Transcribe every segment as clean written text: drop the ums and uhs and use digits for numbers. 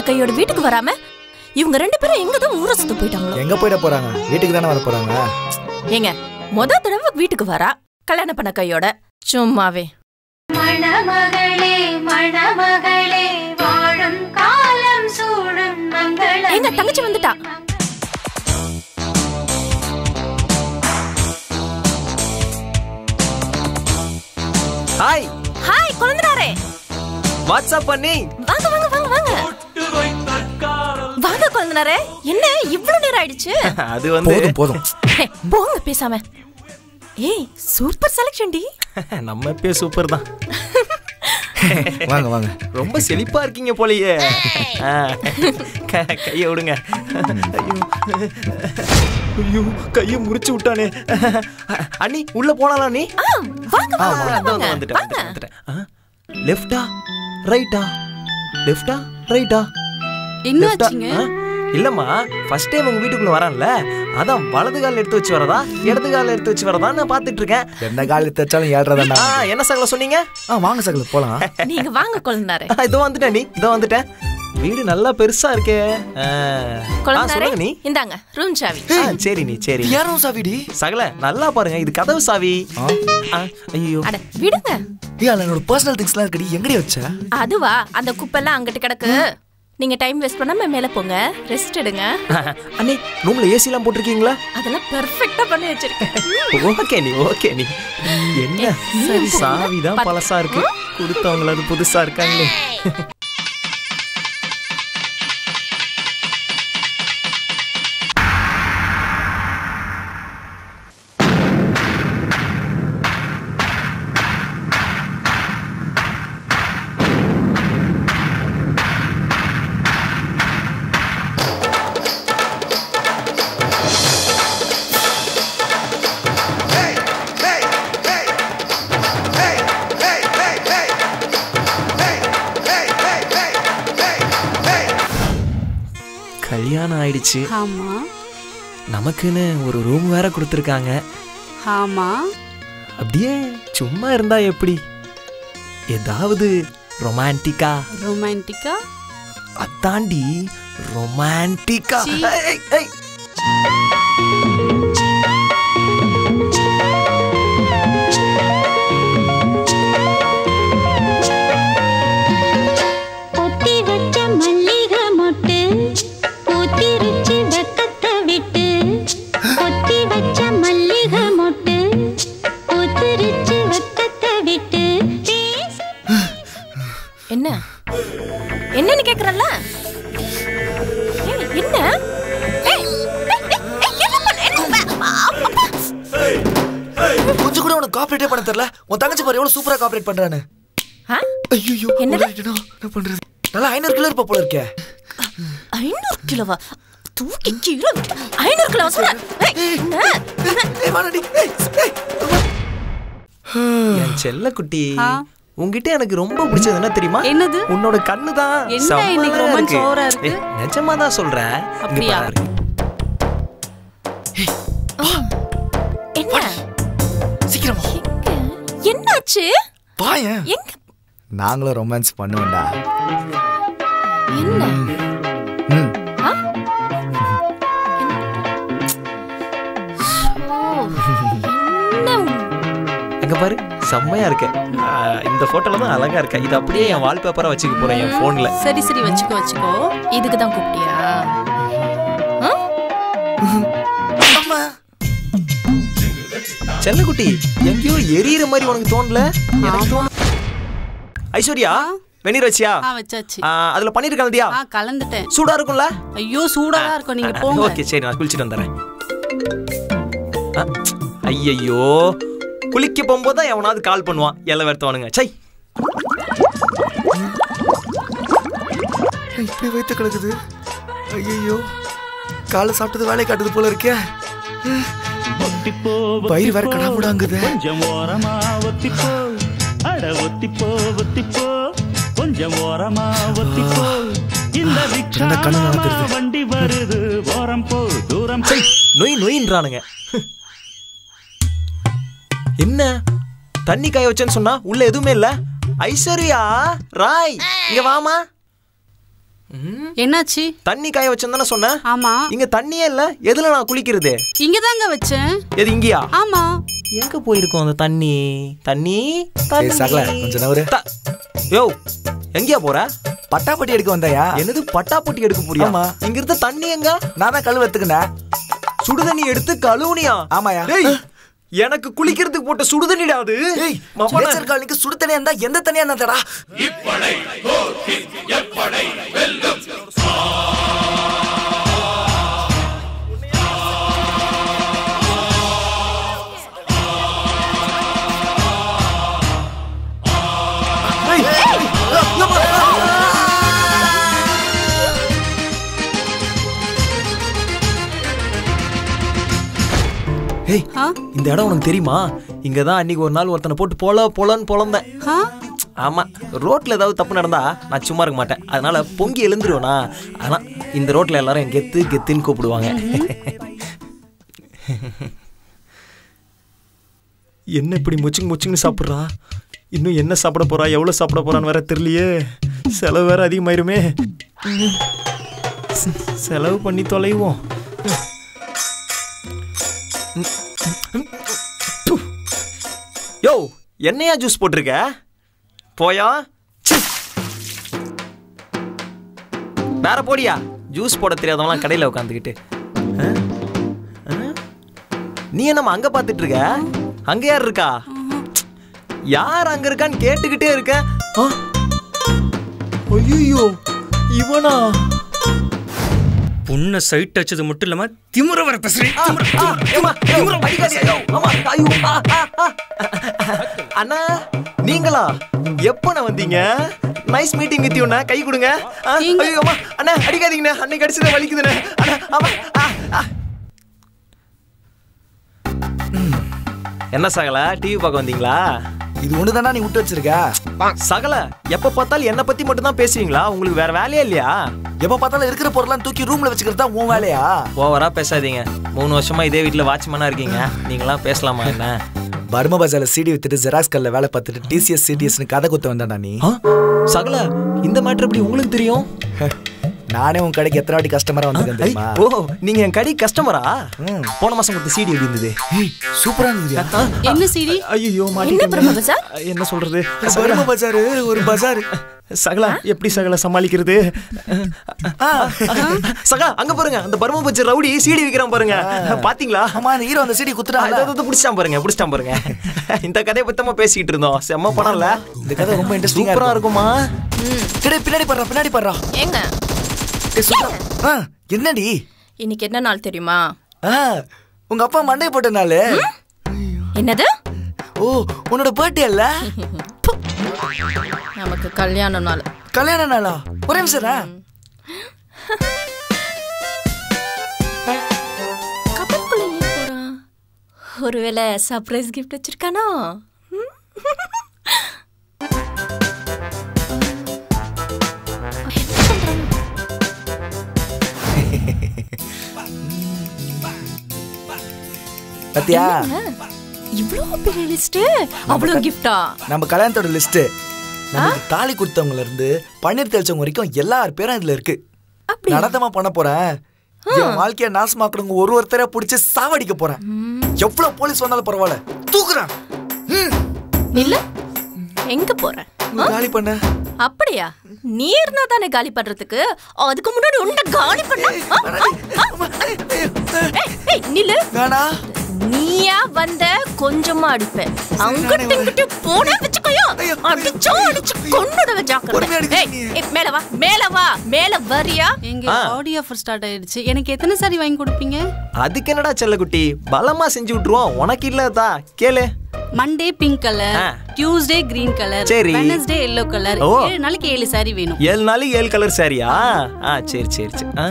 கையோட வீட்டுக்கு வராம இவங்க ரெண்டு பேரும் எங்க தான் ஊரை சுத்த போயிட்டாங்களோ? எங்க போயிட போறாங்க? வீட்டுக்கு தானே வர போறாங்க. ஏங்க முத தடவை வீட்டுக்கு வரா கல்யாணம் பண்ண கையோட சும்மாவே. மணமகளே மணமகளே வாழும் காலம் சூழும் மங்களம். எங்க தங்கச்சி வந்துட்டா. Hi hi கொழுந்தனாரே. வாட்ஸ்அப் பண்ணி வாங்க வாங்க வாங்க வாங்க வாங்க கொழுந்தனாரே. என்ன இவ்வளவு நேரம் ஆயிடுச்சு? அது வந்து போதும் போதும் போங்க பேசாம. ஏய் சூப்பர் செலக்ஷன் டி. நம்ம பே சூப்பர் தான். வாங்க வாங்க. ரொம்ப செழிப்பா இருக்கீங்க போலயே. கையை விடுங்க. ஐயோ கையை முறிச்சு விட்டானே. அண்ணி உள்ள போனாலா நீ? வாங்க வாங்க வந்துட்டேன். லெஃப்டா ரைட்டா? லெஃப்டா ரைட்டா? என்னாச்சுங்க? இல்லம்மா ஃபர்ஸ்ட் டைம் உங்க வீட்டுக்குள்ள வரான்ல, அதான் வலது கால எடுத்து வச்சு வரதா இடது கால எடுத்து வச்சு வரதா நான் பாத்துட்டு இருக்கேன். என்ன கால எடுத்து வச்சாலும் ஏறறதா. என்ன சகல சொன்னீங்க? வாங்க சகல போலாம். நீங்க வாங்க கொழுந்தனாரே. இதோ வந்துட்டேன் நீ. இதோ வந்துட்டேன். வீடு நல்லா பெருசா இருக்கே. கொழுந்தனாரே நீ இந்தாங்க ரூம் சாவி. சரி நீ சரி. யார் ரூம் சாவிடி? சகல நல்லா பாருங்க, இது கதவு சாவி. ஐயோ அட விடுங்க. என்னோட பர்சனல் திங்ஸ்லாம் இருக்கடி, எங்கடி வச்ச? அதுவா அந்த குப்பெல்லாம் அங்கிட்டு கிடக்கு. நீங்க டைம் வேஸ்ட் பண்ணாம மேல போங்க, ரெஸ்ட் எடுங்க. அண்ணே ரூம்ல ஏசி எல்லாம் போட்டுருக்கீங்களா? அதெல்லாம் பெர்ஃபெக்ட்டா பண்ணி வச்சிருக்கேன். ஓகே நீ என்ன சாவி தான் பழசா இருக்கு, கொடுத்தவங்கள அது புதுசா இருக்காங்களே. கல்யாணம் ஆயிடுச்சு. ஆமா. நமக்குன்னு ஒரு ரூம் வேற கொடுத்துருக்காங்க. ஆமா. அப்படியே சும்மா இருந்தா எப்படி? ஏதாவது ரொமான்டிக்கா? ரொமான்டிக்கா? அத்தாண்டி ரொமான்டிக்கா. என்ன என்னன்னு கேக்குறல்ல? என்ன கொஞ்சம் கூட உனக்கு கார்ப்பரேட்டே பண்ண தெரியல. உன் தங்கச்சி பாரு எவ்வளவு சூப்பரா கார்ப்பரேட் பண்றானே. ஐயோ என்னடா என்ன பண்றது? நல்லா 500 கிலோ இருப்பா போல இருக்கே. 500 கிலோவா? தூக்கி கீழ 500 கிலோ சொல்ற. என் செல்ல குட்டி, உன்கிட்ட எனக்கு ரொம்ப பிடிச்சது என்ன தெரியுமா? என்னது? உன்னோட கண்ணு தான். என்ன இன்னைக்கு ரொம்ப சோரா இருக்கு? நிஜமா தான் சொல்றேன். அப்படியா? என்ன சீக்கிரம் என்னாச்சு? பாயேன். எங்க நாங்களும் ரொமான்ஸ் பண்ணுவோம்டா. என்ன? எங்க பாரு செம்மையா இருக்கு. இந்த போட்டோல தான் அழகா இருக்க. இது அப்படியே என் வால்பேப்பரா வச்சுக்க போறேன் என் போன்ல. சரி சரி வச்சுக்கோ. இதுக்கு தான் கூப்பிட்டியா? செல்லக்குட்டி எங்கேயோ எரியற மாதிரி உனக்கு தோணல? எனக்கு தோணு. ஐஸ்வர்யா வெந்நீர் வச்சியா? வச்சாச்சு. அதுல பன்னீர் கலந்தியா? கலந்துட்டேன். சூடா இருக்கும்ல? ஐயோ சூடா தான் இருக்கும், நீங்க போங்க. ஓகே சரி நான் குளிச்சிட்டு வந்துறேன். ஐயோ குளிக்க போகும்போது தான் எவனாவது கால் பண்ணுவான். எல்லாம் வேர்த்தவனுங்க. சை இப்படி வைத்து கிடக்குது. ஐயோ காலை சாப்பிட்டது வேலை காட்டுது போல இருக்கே. பயிர் வேற கடாமுடாங்குது. கொஞ்சம் ஓரமா ஒத்திப்போ, அட ஒத்திப்போ ஒத்திப்போ, கொஞ்சம் ஓரமா ஒத்திப்போ, இந்த ரிக்ஷா வண்டி வருது, ஓரம் போ தூரம். நொய் நொயின்றானுங்க. என்ன தண்ணி காய வச்சேன்னு சொன்னா உள்ள எதுவுமே இல்ல. ஐஸ்வர்யா ராய் இங்க வாமா. என்னாச்சு? தண்ணி காய வச்சேன்னு சொன்னேன். ஆமா. இங்க தண்ணியே இல்ல. எதுல நான் குளிக்கிறது? இங்க தாங்க வச்சேன். எது இங்கயா? ஆமா. எங்க போயிருக்கோம் அந்த தண்ணி? தண்ணி சகல கொஞ்சம் நவரு. யோ எங்கயா போற? பட்டாப்பட்டி எடுக்க வந்தாயா? என்னது பட்டாப்பட்டி எடுக்க போறியா? ஆமா. இங்க இருந்த தண்ணி எங்க? நான் தான் கழுவு எடுத்துக்கினேன். சுடுதண்ணி எடுத்து கழுவுனியா? ஆமாயா. எனக்கு குளிக்கிறதுக்கு போட்ட சுடுதண்ணிடா அது. நேச்சர் காலனிக்கு சுடு தண்ணியா இருந்தா எந்த தண்ணியா இருந்தாடா? இந்த இடம் உனக்கு தெரியுமா? இங்கதான் அன்னைக்கு ஒரு நாள் ஒருத்தனை போட்டு போலன்னு பொழந்தேன். ஆமா, ரோட்ல ஏதாவது தப்பு நடந்தா நான் சும்மா இருக்க மாட்டேன். அதனால பொங்கி எழுந்துருவேனா. ஆனா இந்த ரோட்ல எல்லாரும் கெத்து கெத்துன்னு கூப்பிடுவாங்க. என்ன இப்படி முச்சுன்னு சாப்பிட்றா? இன்னும் என்ன சாப்பிட போறா, எவ்வளவு சாப்பிட போறான்னு வேற தெரியலையே. செலவு வேற அதிகமாயிருமே. செலவு பண்ணி தொலைவோம். யோ என்னையா ஜூஸ் போட்டிருக்க? போயா வேற போடியா. ஜூஸ் போட தெரியாதவங்களாம் கடையில் உட்காந்துக்கிட்டு. நீ என்னம்மா அங்க பாத்துட்டு இருக்க? அங்க யார் இருக்கா? யார் அங்க இருக்கான்னு கேட்டுக்கிட்டே இருக்க. ஐயோ இவனா? பொண்ணை சைட் அடிச்சது மட்டும் இல்லாம திமுற வர பேசுறேன். அண்ணா நீங்களா? எப்ப வந்தீங்க? Nice meeting with you. கை கொடுங்க. ஐயோ அண்ணா அடிக்காதீங்கண்ணா. அன்னைக்கு அடிச்சத வலிக்குதுண்ணே. என்ன சகல டிவி பார்க்க வந்தீங்களா? இது ஒண்ணுதானா நீ விட்டு வச்சிருக்க? சகல எப்ப பார்த்தாலும் என்ன பத்தி மட்டும் தான் பேசுவீங்களா? உங்களுக்கு வேற வேலையே இல்லையா? எப்ப பார்த்தாலும் இருக்கிற பொருள்லாம் தூக்கி ரூம்ல வச்சுக்கிறது தான் உன் வேலையா? ஓவரா பேசாதீங்க. 3 வருஷமா இதே வீட்டுல வாட்ச்மேனா இருக்கீங்க. நீங்களாம் பேசலாமா? என்ன பர்மா பஜார்ல சிடி வித்துட்டு ஜெராக்ஸ் கல்ல வேலை பார்த்துட்டு டிசிஎஸ் சிடிஎஸ்னு கதை குத்த வந்தாடா நீ. சகல இந்த மேட்டர் எப்படி உங்களுக்கு தெரியும்? நானே உன் கடைக்கு எத்தனை வாட்டி கஸ்டமரா வந்திருக்கேன் தெரியுமா? ஓ நீங்க என் கடை கஸ்டமரா? போன மாசம் கொடுத்த சிடி எப்படி இருந்தது? சூப்பரா இருந்தது. என்ன சிடி? ஐயோ என்ன சொல்றது? பர்மா பஜார் ஒரு பஜார். சகலா எப்படி சகல சமாளிக்கிறது? சகலா அங்க பாருங்க, அந்த பர்மா பஜார் ரவுடி சிடி விக்கிறான் பாருங்க. பாத்தீங்களா? ஆமா அந்த ஹீரோ அந்த சிடி குத்துறான். புடிச்சான் பாருங்க. இந்த கதையை பத்தமா பேசிக்கிட்டு இருந்தோம். செம்ம படம்ல. இந்த கதை ரொம்ப இன்ட்ரெஸ்டிங்கா சூப்பரா இருக்குமா? பின்னாடி பாடுறா. ஏங்க என்னடி இன்னைக்கு என்ன நாள் தெரியுமா? உங்க அப்பா மண்டை போட்ட நாள். என்னது? ஓ உன்னோட பர்த்டே இல்ல? நமக்கு கல்யாண நாள். கல்யாண நாளா? ஒரே நிமிஷம். கப்பலுக்குள்ள ஏன் போறான்? ஒருவேளை சர்ப்ரைஸ் கிஃப்ட் வச்சிருக்கானோ? பத்தியா இவ்வளவு பெரிய லிஸ்ட், அவ்வளவு கிஃப்டா? நம்ம கல்யாணத்தோட லிஸ்ட். நமக்கு தாலி கொடுத்தவங்கல இருந்து பன்னீர் தெளிச்சவங்க வரைக்கும் எல்லார் பேரும் இதுல இருக்கு. நடத்தமா பண்ண போறேன். என் வாழ்க்கைய நாசமாக்குறவங்க ஒருத்தரையா புடிச்சு சாவடிக்க போறேன். எவ்வளவு போலீஸ் வந்தாலும் பரவாயில்ல, தூக்குறேன். இல்ல எங்க போற? காலி பண்ண. அப்படியா? நீ இருந்தா தானே காலி பண்றதுக்கு. அதுக்கு முன்னாடி உன்னை காலி பண்ண. நில்லு. வேணா. நீயா வந்த கொஞ்சமா அடிப்பேன். அங்கிட்டு போன வச்சுக்கோயா. அடிச்சு கொன்னுடுவ ஜாக்கிரதை. மேல வா. மேல வரியா? எங்க ஆடியோ ஃபுல் ஸ்டார்ட் ஆயிடுச்சு. எனக்கு எத்தனை சாரி வாங்கி கொடுப்பீங்க? அதுக்கு என்னடா செல்லக்குட்டி, பலமா செஞ்சு விட்டுருவோம். உனக்கு இல்லதா கேளு. Monday pink colour, Tuesday green colour, Wednesday yellow colour. 7 நாளைக்கு 7 சாரி வேணும். 7 நாளைக்கு 7 கலர் சாரியா? சரி.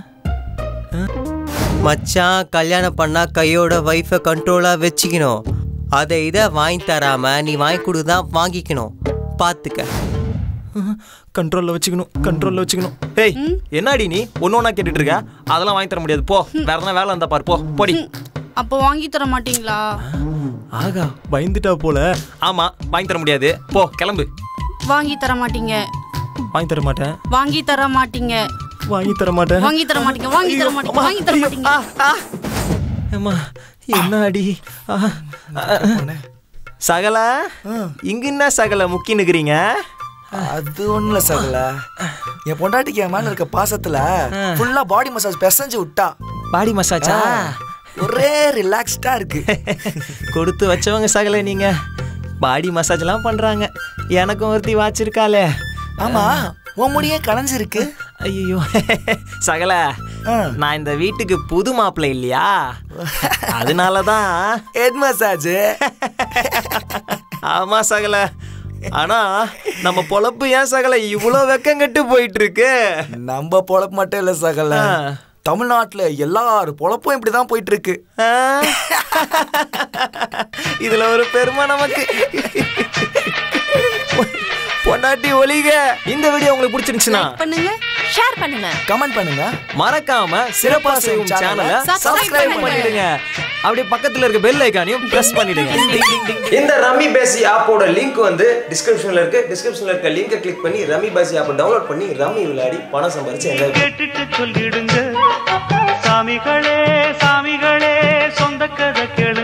மச்சான் கல்யாணம் பண்ணா கையோட வைஃபை கண்ட்ரோலா வச்சுக்கணும். அதை இதை வாங்கி தராம நீ வாங்கி கொடுதான் வாங்கிக்கணும். பாத்துக்க. கண்ட்ரோல்ல வச்சுக்கணும். ஏய் என்னடி நீ ஒன்னொன்னா கேட்டுட்டு இருக்க? அதெல்லாம் வாங்கி தர முடியாது. போ, வேற எதனா வேலை இருந்தா பாரு. போடி. அப்போ வாங்கி தர மாட்டீங்களா? ஆகா பயந்துட்டா போல. ஆமா வாங்கி தர முடியாது. போ கிளம்பு. வாங்கி தர மாட்டீங்க. வாங்கி தர மாட்டேன். வாங்கி தர மாட்டீங்க. வாங்கி தர மாட்டேன். வாங்கி தர மாட்டீங்க, வாங்கி தர மாட்டீங்க, வாங்கி தர மாட்டீங்க. அம்மா என்ன அடி. சகல இங்க என்ன சகல முக்கினுக்குறீங்க? அது ஒண்ணுல சகல, என் பொண்டாட்டிக்கு என் மேல இருக்க பாசத்துல ஃபுல்லா பாடி மசாஜ் பெசஞ்சு விட்டா. பாடி மசாஜா? ஒரே ரிலாக்ஸ்டா இருக்கு. கொடுத்து வச்சவங்க சகல நீங்க. பாடி மசாஜ்லாம் பண்றாங்க. எனக்கும் ஒருத்தி வாச்சிருக்காளே. ஆமா, உன் முடியே கலைஞ்சிருக்கு. ஐயோ சகல, நான் இந்த வீட்டுக்கு புது மாப்பிள்ளை இல்லையா, அதனாலதான் ஹெட் மசாஜ். ஆமா சகல. ஆனா நம்ம பொழப்பு ஏன் சகல இவ்வளவு வெக்கம் கட்டு போயிட்டு இருக்கு? நம்ம பொழப்பு மட்டும் இல்ல சகல, தமிழ்நாட்டுல எல்லாரும் பொழப்பும் இப்படிதான் போயிட்டு இருக்கு. இதுல ஒரு பெருமை நமக்கு. பொண்டாட்டி ஒலிக. இந்த வீடியோ உங்களுக்கு பிடிச்சிருந்துச்சுன்னா பண்ணுங்க, ஷேர் பண்ணுங்க, கமெண்ட் பண்ணுங்க, மறக்காம சிறப்பா செய்வோம் சேனலை சப்ஸ்கிரைப் பண்ணிடுங்க. அப்படியே பக்கத்துல இருக்க பெல் ஐகானையும் பிரஸ் பண்ணிடுங்க. இந்த ரம்மி பேசி ஆப்போட லிங்க் வந்து டிஸ்கிரிப்ஷன்ல இருக்கு. டிஸ்கிரிப்ஷன்ல இருக்க லிங்கை கிளிக் பண்ணி ரம்மி பேசி ஆப்பை டவுன்லோட் பண்ணி ரம்மி விளையாடி பணம் சம்பாரிச்சு என்ஜாய் கேட்டுட்டு சொல்லிடுங்க சாமிகளே, சாமிகளே சொந்த கதை கேளு.